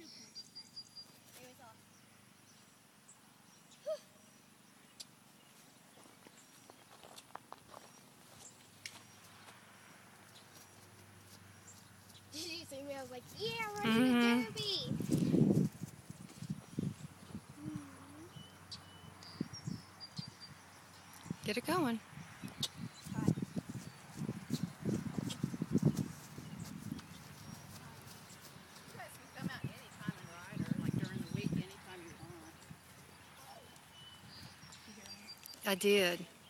Did you see me? I was like, yeah, we're in the derby. Get it going. I did.